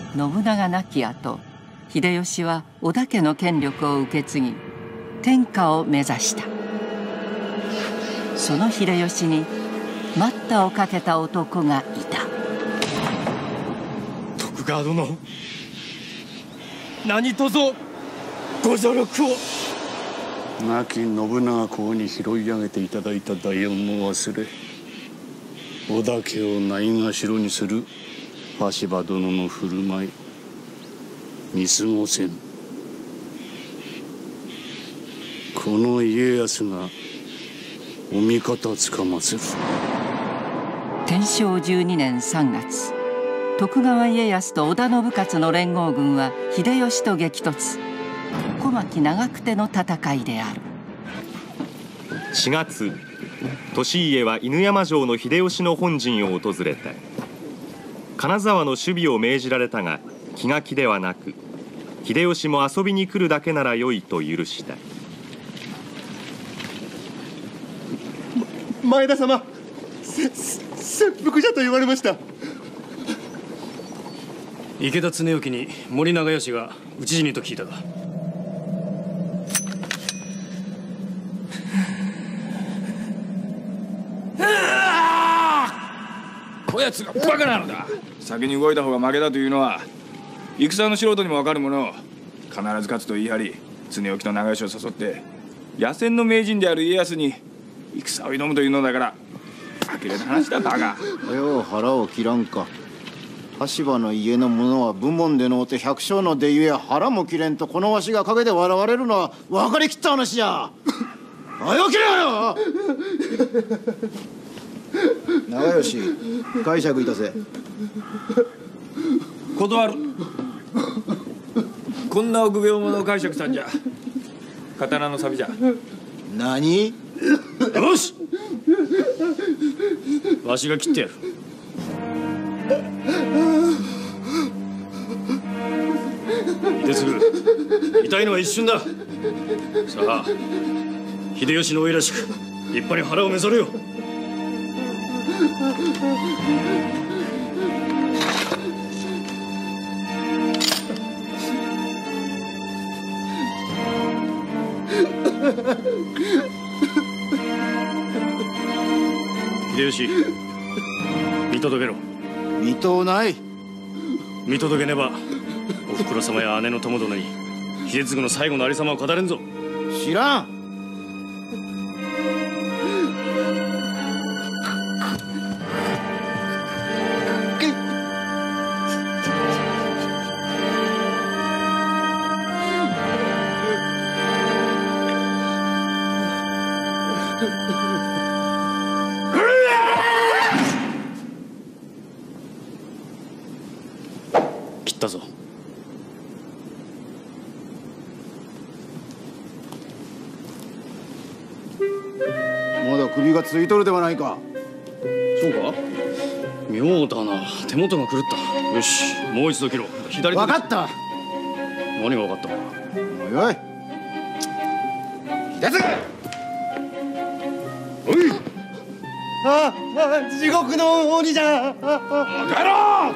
信長亡き後、秀吉は織田家の権力を受け継ぎ天下を目指した。その秀吉に待ったをかけた男がいた。 徳川殿、何卒ご助力を。 亡き信長公に拾い上げていただいた大恩も忘れ、織田家をないがしろにする羽柴殿の振る舞い見過ごせぬ。この家康がお味方つかまつる。 天正12年3月、徳川家康と織田信雄の連合軍は秀吉と激突。小牧長久手の戦いである。 4月、利家は犬山城の秀吉の本陣を訪れた。金沢の守備を命じられたが気が気ではなく、秀吉も遊びに来るだけならよいと許した。 前田様、切腹じゃと言われました。 池田恒興に森長吉が討ち死にと聞いたが。 こやつがバカなのだ。先に動いた方が負けだというのは戦の素人にも分かるもの。必ず勝つと言い張り、恒興と長吉を誘って野戦の名人である家康に戦を挑むというのだから、呆れた話だバカ。 よう腹を切らんか。羽柴の家の者は武門でのうて百姓の出ゆえ腹も切れんと、このわしが陰で笑われるのは分かりきった話じゃ。あよ切れよ。長吉、解釈いたせ。 断る。こんな臆病者を解釈したんじゃ刀の錆じゃ。 何？ よし、わしが切ってやる。秀次、痛いのは一瞬だ。さあ、秀吉の甥らしく立派に腹を目ざれよ。秀吉、見届けろ。 見とうない。 見届けねばおふくろ様や姉の友殿に秀次の最後のありさまを語れんぞ。 知らん。 切ったぞ。 まだ首がついとるではないか。 そうか。妙だな、手元が狂った。よし、もう一度切ろう。左手で。 分かった。 何が分かったのか。 おいおい、秀次。 おい。 地獄の鬼じゃ。 バカ野郎。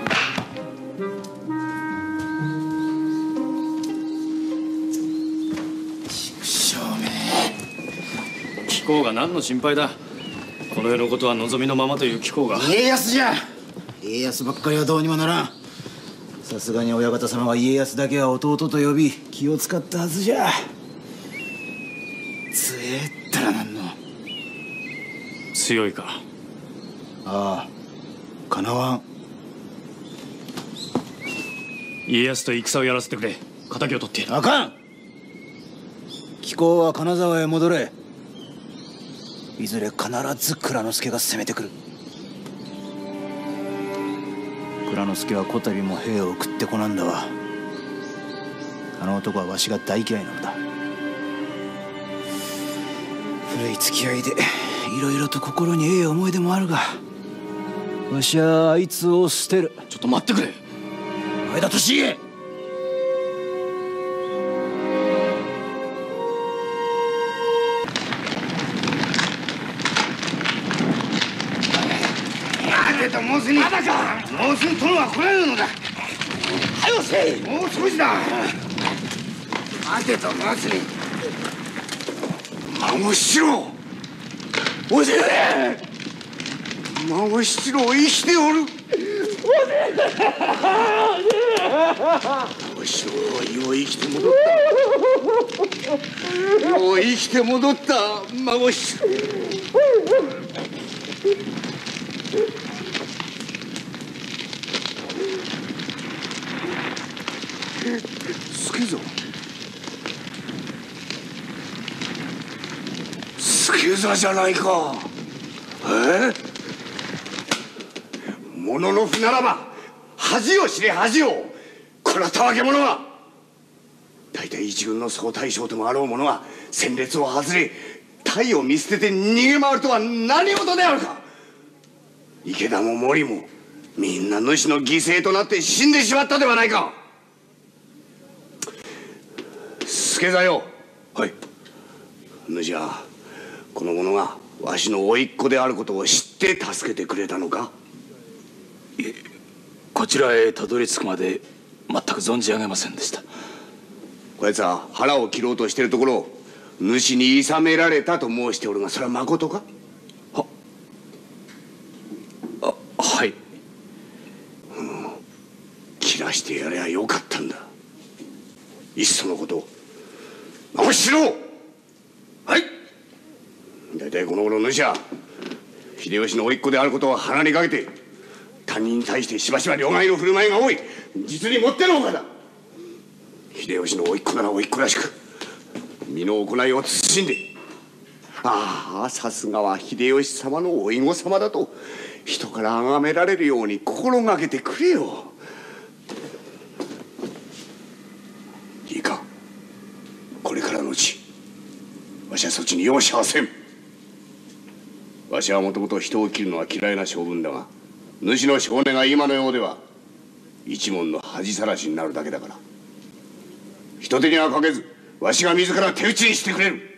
貴公が何の心配だ。この世のことは望みのままという貴公が。 家康じゃ。家康ばっかりはどうにもならん。さすがに親方様は家康だけは弟と呼び気を使ったはずじゃ。強えったらなんの。 強いか。 ああ、かなわん。 家康と戦をやらせてくれ。敵を取ってやる。 あかん。貴公は金沢へ戻れ。いずれ必ず蔵之介が攻めてくる。蔵之介はこたびも兵を送ってこなんだわ。あの男はわしが大嫌いなのだ。古い付き合いでいろいろと心にええ思い出もあるが、わしはあいつを捨てる。 ちょっと待ってくれ。 前田利家。 待てと申すに、まだか。もうすぐ殿は来られるのだ。 はよせい。もう少しだ。待てと待つに。孫七郎。おせえ。孫七郎生きておる。孫七郎はよう生きて戻った。よう生きて戻った孫七郎。助三。助三じゃないか。もののふならば恥を知れ恥を。こらたわけ者は大体一軍の総大将ともあろう者は戦列を外れ隊を見捨てて逃げ回るとは何事であるか。池田も森もみんな主の犠牲となって死んでしまったではないか。助左よ。はい。主はこの者がわしの甥っ子であることを知って助けてくれたのか。 いえ、こちらへたどり着くまで全く存じ上げませんでした。 こいつは腹を切ろうとしているところを主に諌められたと申しておるが、それはまことか。 はい。 切らしてやればよかったんだ。いっそのこと孫七郎。はい。大体この頃主は秀吉の甥っ子であることを鼻にかけて他人に対してしばしば両替の振る舞いが多い。実にもってのほかだ。秀吉の甥っ子なら甥っ子らしく身の行いを慎んで。ああ、さすがは秀吉様のおいご様だと人から崇められるように心がけてくれよ。いいか、これからのうちわしはそっちに容赦はせん。わしはもともと人を切るのは嫌いな性分だが、主の性根が今のようでは一門の恥さらしになるだけだから、人手にはかけずわしが自ら手打ちにしてくれる。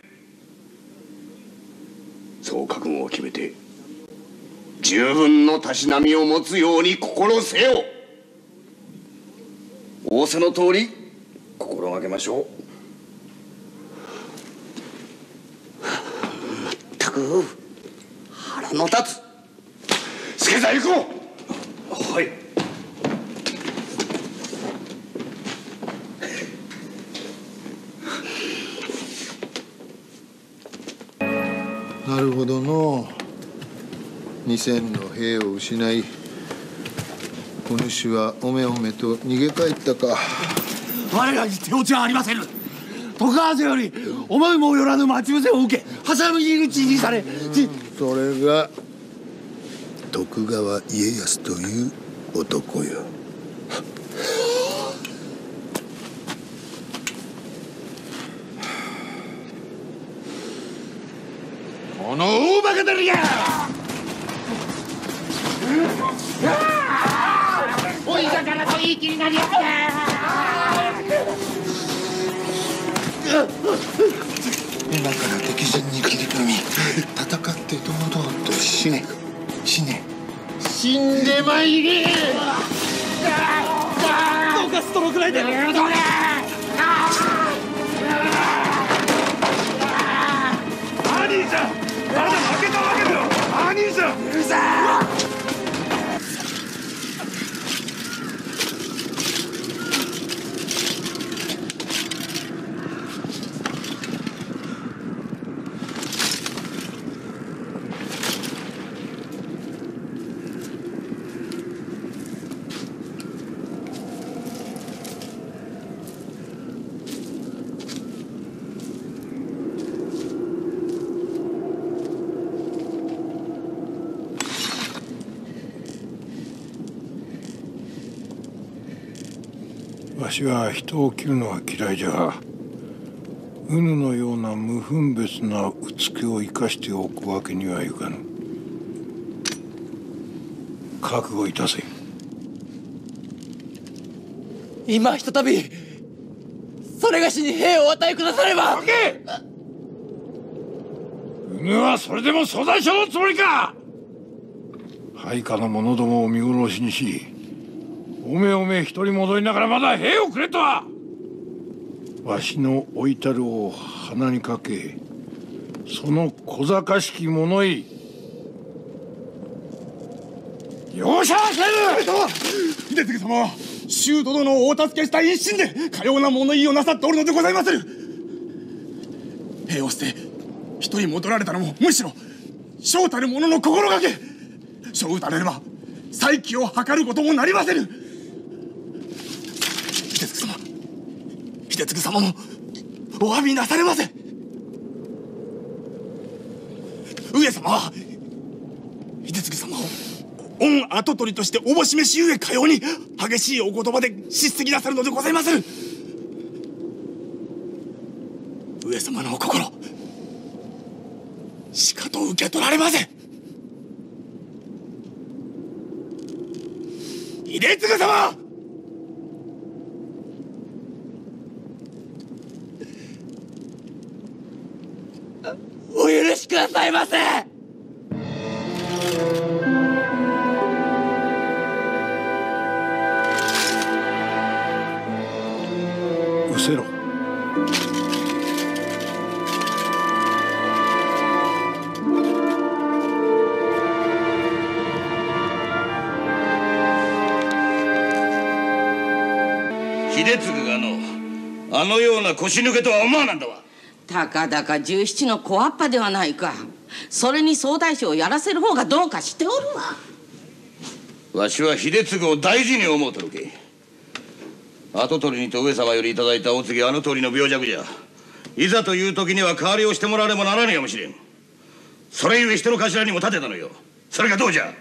そう覚悟を決めて十分のたしなみを持つように心せよ。仰せの通り心がけましょう。まったく腹の立つ。助左行こう。はい。 なるほどの。2000の兵を失いお主はおめおめと逃げ帰ったか。 我らに手落ちはありませぬ。徳川勢より思いもよらぬ待ち伏せを受け挟み入り口にされ、 それが徳川家康という男よ。 この大バカだりや。おいだからと言い切りなりやがった。 今から敵陣に切り込み戦って堂々と死ね死ね死んでまいれ。どうかストロークライで。兄さん、まだ負けたわけだよ。兄さん、うるさい。 わしは人を切るのは嫌いじゃが、うぬのような無分別なうつけを生かしておくわけにはいかぬ。覚悟いたせ。 今ひとたびそれがしに兵をお与えくだされば。 うぬはそれでも総大将のつもりか。配下の者どもを見殺しにし、 おめ一人戻りながらまだ兵をくれとは。わしの老いたるを鼻にかけ、その小賢しき者い容赦はせぬ。 秀次様は周都殿をお助けした一心でかような物言いをなさっておるのでございまする。兵を捨て一人戻られたのもむしろ将たる者の心がけ。将討たれれば再起を図ることもなりませぬ。秀次様もお詫びなされませ。上様は秀次様を御跡取りとしておぼしめしゆえかように激しいお言葉で叱責なさるのでございまする。上様のお心しかと受け取られませ。秀次様、お許しくださいませ。 失せろ。 秀次があのような腰抜けとは思わなんだわ。 たかだか17の小わっぱではないか。それに総大将をやらせる方がどうかしておるわ。 わしは秀次を大事に思うとるけ。跡取りにと上様よりいただいたお告げはあの通りの病弱じゃ。いざという時には代わりをしてもらわねばならぬやもしれん。それゆえ人の頭にも立てたのよ。それがどうじゃ。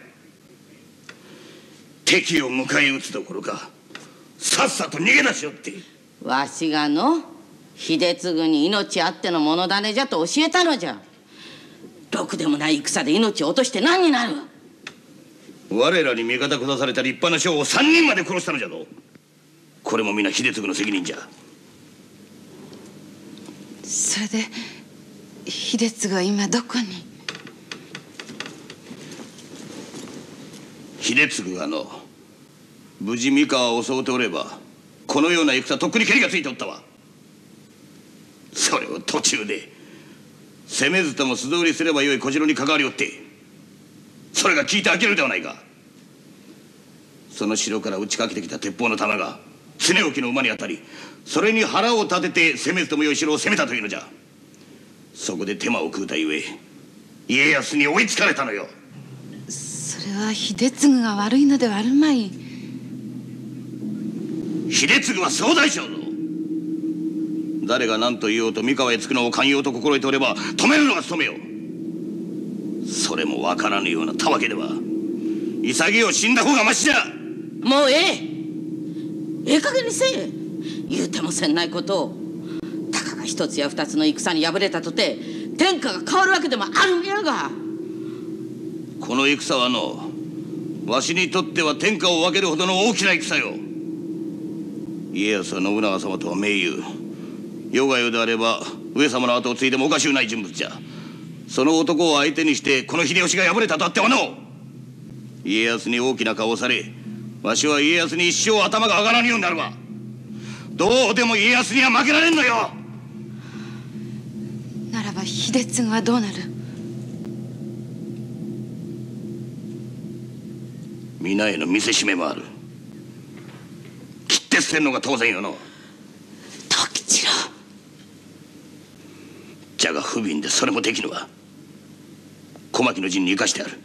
敵を迎え撃つどころかさっさと逃げ出しよって。 わしが秀次に命あっての物種じゃと教えたのじゃ。ろくでもない戦で命を落として何になる。 我らに味方下された立派な将を3人まで殺したのじゃぞ。これも皆秀次の責任じゃ。 それで秀次は今どこに。 秀次が無事三河を襲うておればこのような戦とっくに蹴りがついておったわ。それを途中で攻めずとも素通りすればよい小次郎に関わりおって、それが聞いて呆れるではないか。その城から打ちかけてきた鉄砲の弾が常置の馬に当たり、それに腹を立てて攻めずともよい城を攻めたというのじゃ。そこで手間を食うたゆえ家康に追いつかれたのよ。 それは秀次が悪いのではあるまい。 秀次は総大将ぞ。誰が何と言おうと三河へ着くのを寛容と心得ておれば止めるのが務めよ。それも分からぬようなたわけでは潔を死んだ方がましじゃ。 もうええ加減にせえ。言うてもせんないことを。たかが一つや二つの戦に敗れたとて天下が変わるわけでもあるんやが。 この戦はわしにとっては天下を分けるほどの大きな戦よ。家康は信長様とは盟友。世が世であれば上様の後を継いでもおかしゅうない人物じゃ。その男を相手にしてこの秀吉が敗れたとあっては家康に大きな顔をされ、わしは家康に一生頭が上がらぬようになるわ。どうでも家康には負けられんのよ。 ならば秀次はどうなる。 皆への見せしめもある。切って捨てんのが当然よ時次郎。 じゃが不憫でそれもできぬわ。小牧の陣に生かしてある。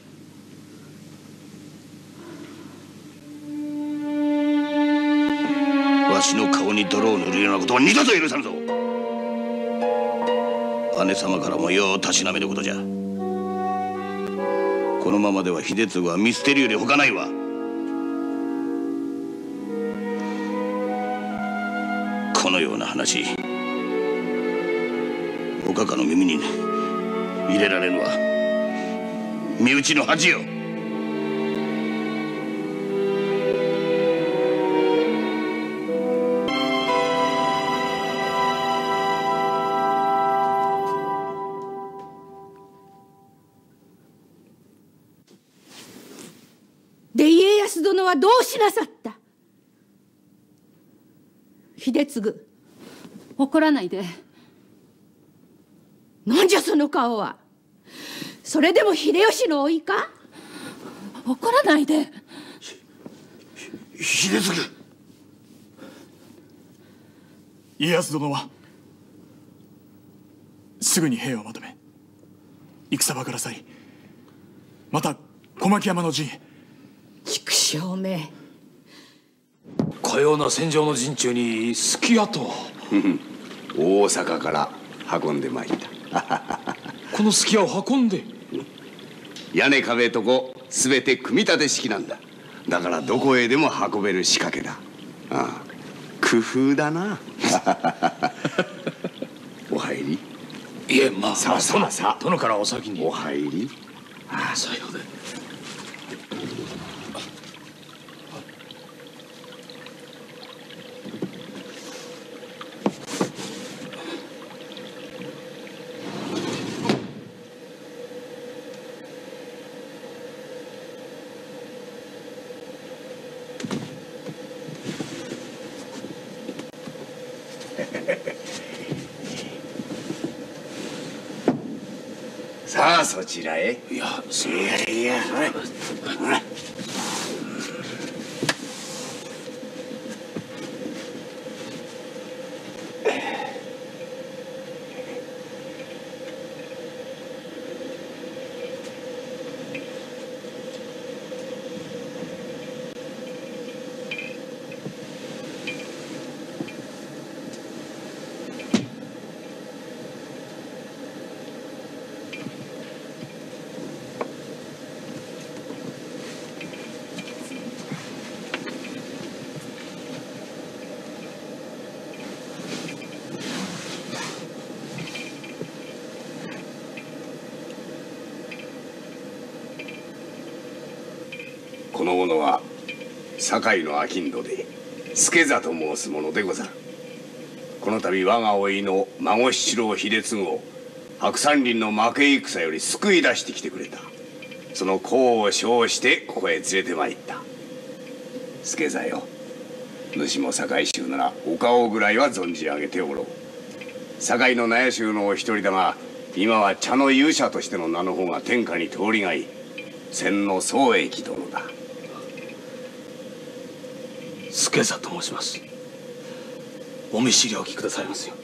わしの顔に泥を塗るようなことは二度と許さんぞ。姉様からもようたしなめることじゃ。このままでは秀次は見捨てるより他ないわ。このような話おかかの耳に入れられるのは身内の恥よ。 で家康殿はどうしなさった。 秀次、怒らないで。なんじゃその顔は。それでも秀吉の甥か。怒らないで。 秀次、家康殿はすぐに兵をまとめ戦場から去り、また小牧山の陣へ。 畜生め。 かような戦場の陣中にすき家とは。 大阪から運んでまいった。 このすき家を運んで。 屋根壁とこ全て組み立て式なんだ。だからどこへでも運べる仕掛けだ。ああ、工夫だな。お入り。 いえ、まあ、 さあさあさあ、 殿からお先に。 お入り。 ああ、さようで。 さあそちらへ。 いや、それ。いやいや、ほら。この者は堺の商人で助座と申す者でござる。この度我が甥の孫七郎秀次を白山林の負け戦より救い出してきてくれた。その功を称してここへ連れてまいった。助座よ、主も堺衆ならお顔ぐらいは存じ上げておろう。堺の納屋衆のお一人だが、今は茶の勇者としての名の方が天下に通りがいい千の宗益殿だ。 助座と申します。お見知りおきくださいますよ。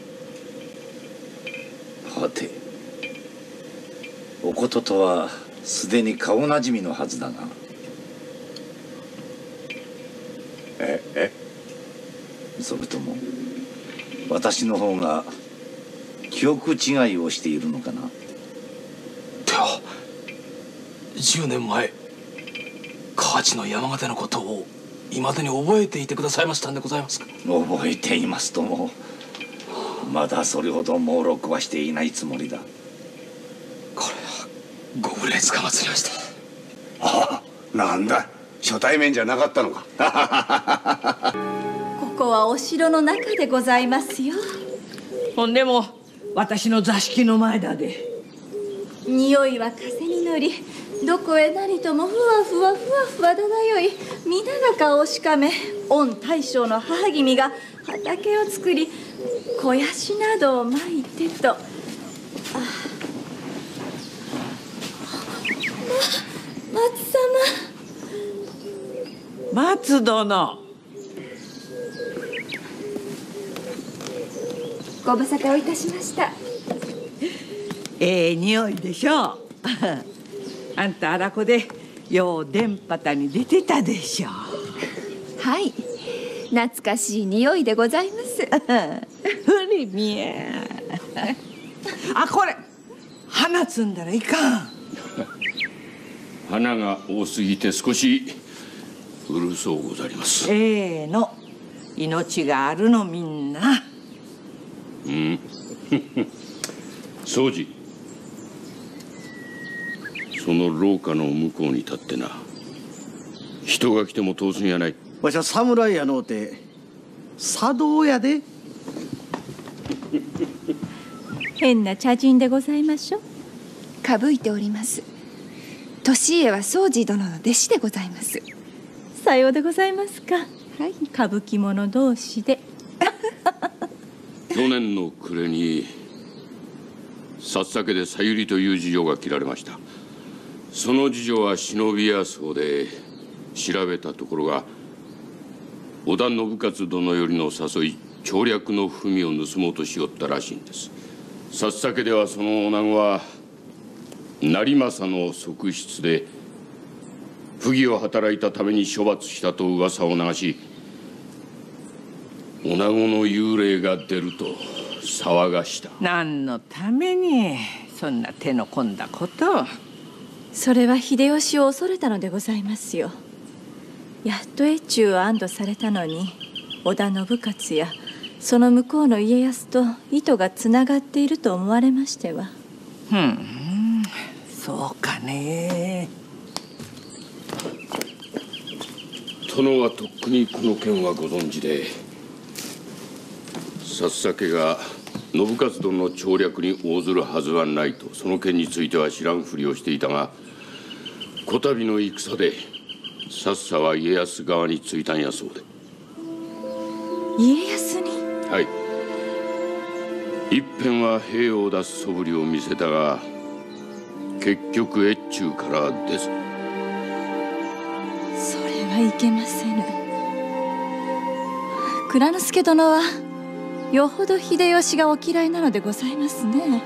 はて、おこととはすでに顔なじみのはずだが。それとも私の方が記憶違いをしているのかな。 では10年前河内の山形のことをいまだに覚えていてくださいましたんでございますか。 覚えていますとも、まだそれほど猛録はしていないつもりだ。 これはご無礼つかまつりました。 ああ、なんだ、初対面じゃなかったのか。 ここはお城の中でございますよ。 ほんでも私の座敷の前だで。 匂いは風に乗り、どこへなりともふわふわふわふわ漂い、皆が顔をしかめ、御大将の母君が畑を作り、肥やしなどをまいてと。松様。 松殿。 ご無沙汰をいたしました。 ええ匂いでしょう。あんた荒子でよう電波たに出てたでしょう。 はい、懐かしい匂いでございます。 ふりみえ。あ、これ花摘んだらいかん。 花が多すぎて少しうるそうござります。 の命があるのみんな。 宗次、その廊下の向こうに立ってな。人が来ても通すんやない。 わしは侍やのうて茶道やで。 変な茶人でございましょう。 かぶいております。利家は宗次殿の弟子でございます。 さようでございますか。はい、歌舞伎者同士で。 去年の暮れに札酒でさゆりという次女が切られました。その次女は忍び屋僧で、調べたところが織田信勝殿よりの誘い調略の文を盗もうとしよったらしいんです。札酒ではその女子は成政の側室で不義を働いたために処罰したと噂を流し、女子の幽霊が出ると騒がした。 何のためにそんな手の込んだことを。 それは秀吉を恐れたのでございますよ。やっと越中を安堵されたのに、織田信勝やその向こうの家康と糸がつながっていると思われましては。 そうかね。 殿はとっくにこの件はご存知で、札酒が信勝殿の調略に応ずるはずはないと、その件については知らんふりをしていたが、こたびの戦でさっさは家康側についたんやそうで。 家康に？ はい。一遍は兵を出す素振りを見せたが、結局越中から出ず。 それはいけませぬ。蔵之介殿はよほど秀吉がお嫌いなのでございますね。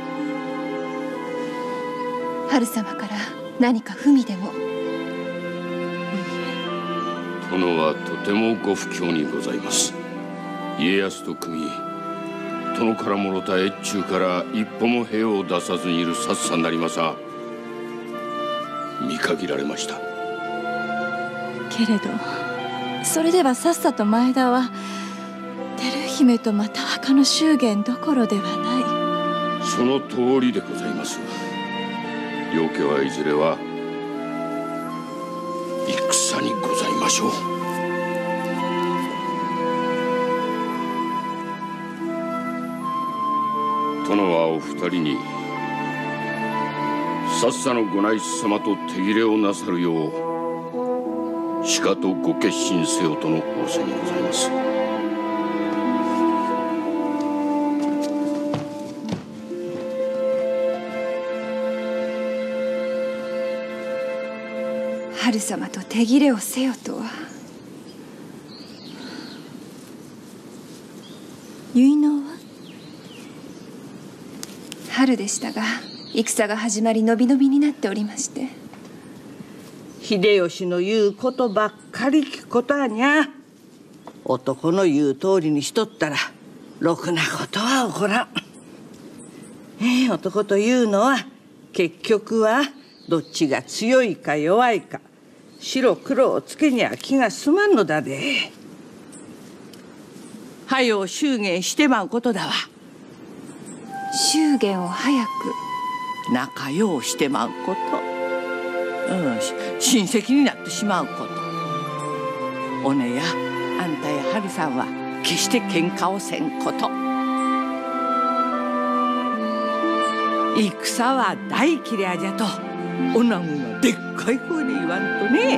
春様から何か文でも？ 殿はとてもご不興にございます。家康と組み、殿からもろた越中から一歩も兵を出さずにいるさっさ成政、見限られました。 けれどそれではさっさと前田は照姫とまた墓の祝言どころではない。 その通りでございます。両家はいずれは戦にございましょう。殿はお二人にさっさのご内室様と手切れをなさるようしかとご決心せよとの仰せにございます。 春様と手切れをせよとは。 結納は？ 春でしたが戦が始まりのびのびになっておりまして。 秀吉の言うことばっかり聞くことはにゃ。男の言う通りにしとったらろくなことは起こらん。男というのは結局はどっちが強いか弱いか白黒をつけにゃ気が済まんのだで。はよ祝言してまうことだわ。 祝言を早く？ 仲良うしてまうこと、親戚になってしまうこと。おねやあんたや春さんは決して喧嘩をせんこと。戦は大嫌いじゃとおなごがでっかい声で言わんとね。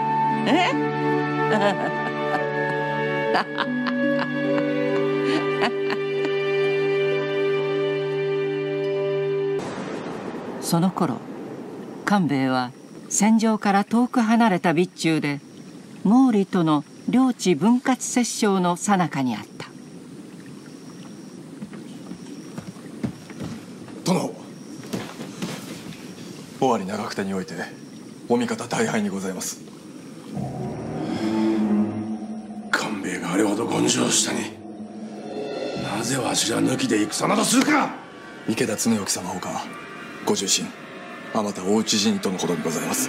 その頃官兵衛は戦場から遠く離れた備中で毛利との領地分割折衝の最中にあった。 殿、尾張長久手においてお味方大敗にございます。 官兵衛があれほど根性したになぜわしら抜きで戦などするか。 池田恒興様ほかご重臣あまた大内陣とのことにございます。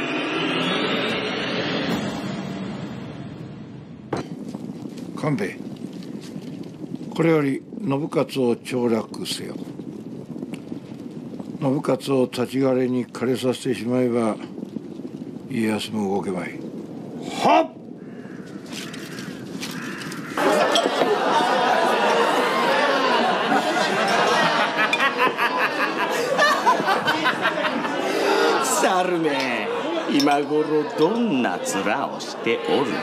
官兵衛、これより信勝を調略せよ。信勝を立ち枯れに枯れさせてしまえば家康も動けまい。 はっ。 猿め、今頃どんな面をしておるか。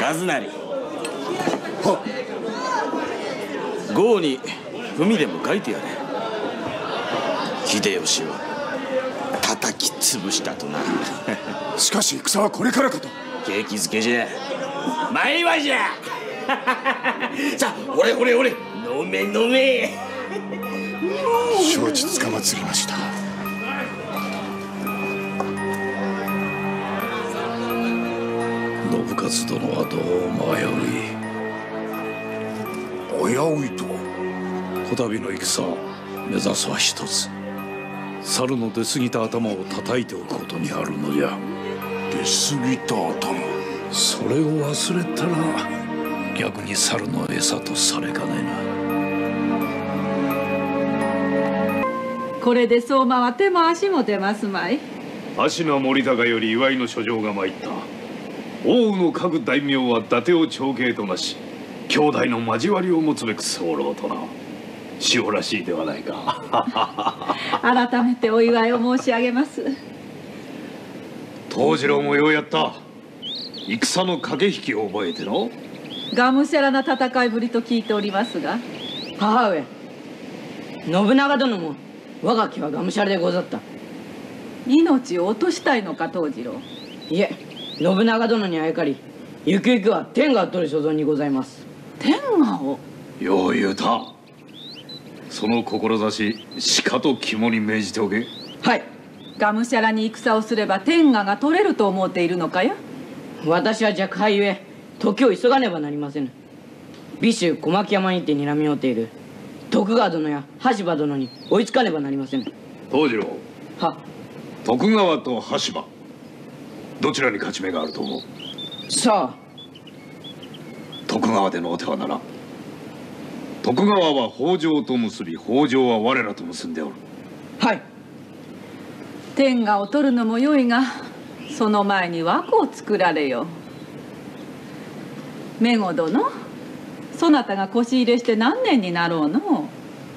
和成。郷に文でも書いてやれ。秀吉は叩き潰したとな。 しかし戦はこれからかと。 景気づけじゃ。前はじゃ。さあ、俺飲め飲め。 承知つかまつりました。 信雄殿はどう危ういと。こたびの戦、目指すは一つ。猿の出過ぎた頭を叩いておくことにあるのじゃ。出過ぎた頭。それを忘れたら逆に猿の餌とされかねえな。これで相馬は手も足も出ますまい。 芦名森高より祝いの書状が参った。大宇の各大名は伊達を長兄となし、兄弟の交わりを持つべく候とな。塩らしいではないか。 改めてお祝いを申し上げます。 藤次郎もようやった。戦の駆け引きを覚えての。 がむしゃらな戦いぶりと聞いておりますが。 母上、信長殿も我が家はがむしゃらでござった。 命を落としたいのか藤次郎。 いえ、信長殿にあやかりゆくゆくは天下を取る所存にございます。 天下を。 よう言うた。その志しかと肝に銘じておけ。 はい。がむしゃらに戦をすれば天下が取れると思っているのかや。 私は若輩ゆえ時を急がねばなりませぬ。備州小牧山にて睨み寄っている徳川殿や羽柴殿に追いつかねばなりませぬ。 藤次郎。 は。 徳川と羽柴、どちらに勝ち目があると思う。 さあ、 徳川でのお手はならん。徳川は北条と結び、北条は我らと結んでおる。 はい。 天下を取るのもよいが、その前に枠を作られよ。めご殿、そなたが腰入れして何年になろうの。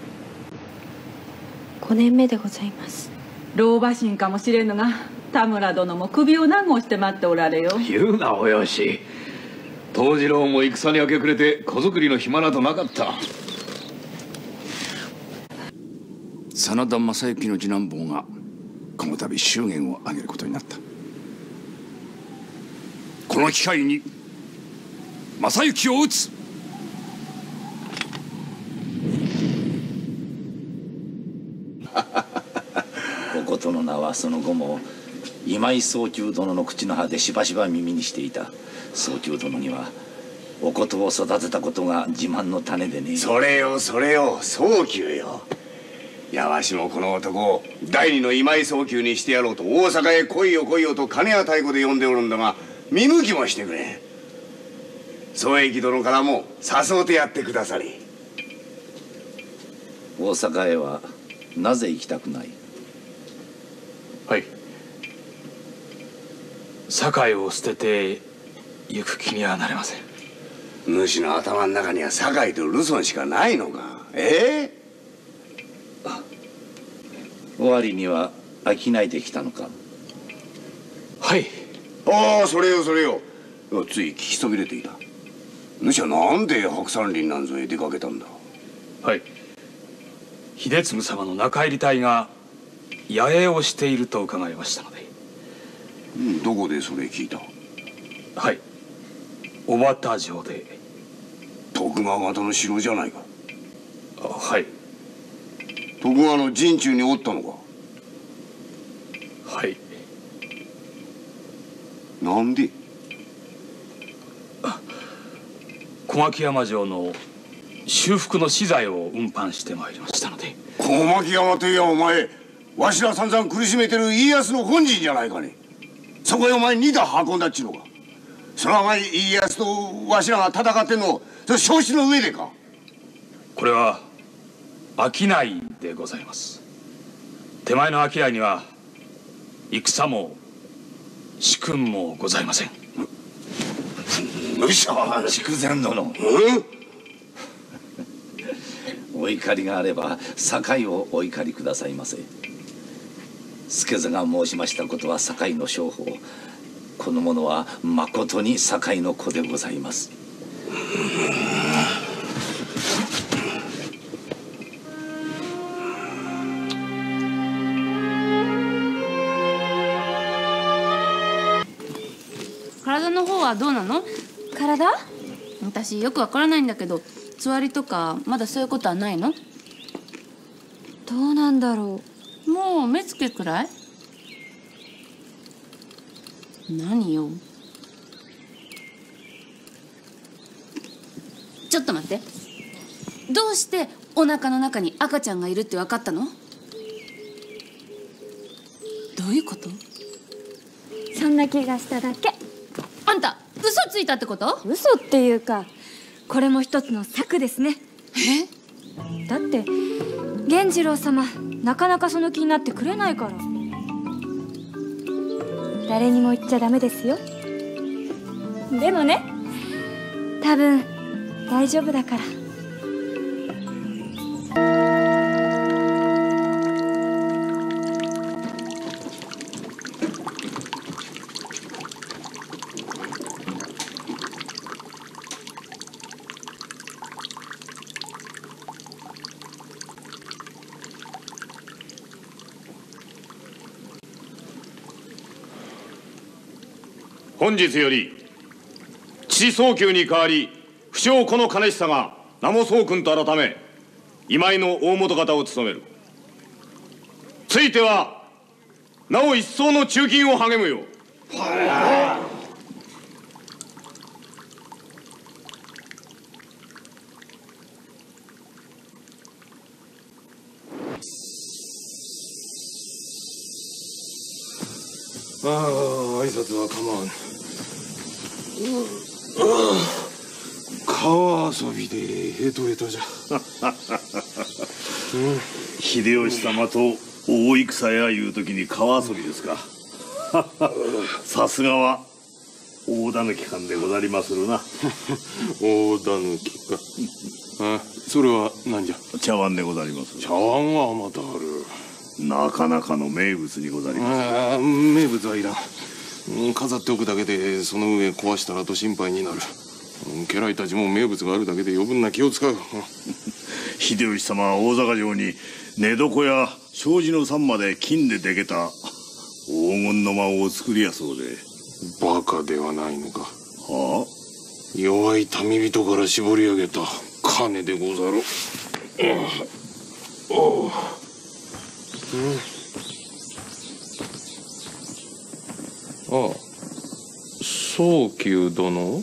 5年目でございます。 老婆心かもしれぬが、田村殿も首を長押して待っておられよ。 言うなおよし。藤次郎も戦に明け暮れて子作りの暇などなかった。 真田昌幸の次男坊がこの度祝言を挙げることになった。この機会に昌幸を討つ。 おことの名はその後も今井宗久殿の口の葉でしばしば耳にしていた。宗久殿にはおことを育てたことが自慢の種でね。 それよそれよ、宗久よ。いや、わしもこの男を第二の今井宗久にしてやろうと大阪へ来いよ来いよと金や太鼓で呼んでおるんだが、見向きもしてくれん。宗益殿からも誘うてやってくださり。 大阪へはなぜ行きたくない？ はい。堺を捨てて行く気にはなれません。 主の頭の中には堺とルソンしかないのか。 終わりには商いできたのか？ はい。 ああ、それよそれよ。つい聞きそびれていた。主はなんで白山林なんぞへ出かけたんだ？ はい。秀次様の中入り隊が野営をしていると伺いましたので。 どこでそれ聞いた？ はい。小畑城で。 徳川方の城じゃないか。 はい。 徳川の陣中におったのか？ はい。 なんで？ 小牧山城の修復の資材を運搬してまいりましたので。 小牧山といやお前、わしら散々苦しめてる家康の本陣じゃないかね。そこへお前2打運んだっちゅうのか。それはお前家康とわしらが戦ってんのそれ承知の上でか？ これは商いでございます。手前の商いには戦も主君もございません。 筑前殿、お怒りがあれば堺をお怒りくださいませ。助座が申しましたことは堺の商法。 この者はまことに堺の子でございます。 体の方はどうなの？体？私よくわからないんだけど、つわりとかまだそういうことはないの？どうなんだろう。もう目つけくらい？何よ。ちょっと待って。どうしてお腹の中に赤ちゃんがいるって分かったの？どういうこと？ そんな気がしただけ。 あんた嘘ついたってこと？ 嘘っていうか、これも一つの策ですね。 え？ だって源次郎様なかなかその気になってくれないから。誰にも言っちゃダメですよ。でもね、多分大丈夫だから。 本日より父宗久に代わり不肖この金久が名も宗君と改め今井の大元方を務める。ついてはなお一層の忠勤を励むよう。 挨拶は構わん。川遊びでヘトヘトじゃ。 秀吉様と大戦やいう時に川遊びですか。さすがは大狸館でござりまするな。 大狸か。それは何じゃ？ 茶碗でござります。 茶碗はまたある。 なかなかの名物にござりま名す。 物はいらん。飾っておくだけでその上壊したらと心配になる。家来たちも名物があるだけで余分な気を使う。 秀吉様は大坂城に寝床や障子の桟まで金ででけた黄金の間を作りやそうで。 バカではないのか。 はあ？弱い民人から絞り上げた金でござろう。ああ、宗久殿。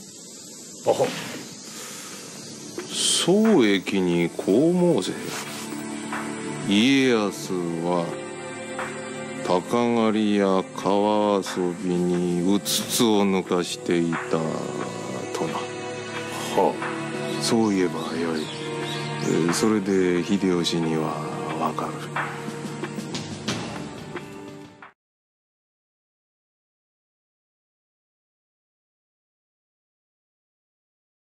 宗益にこう申せ。家康は鷹狩りや川遊びにうつつを抜かしていたとな。はあ、そういえばよい。それで秀吉にはわかる。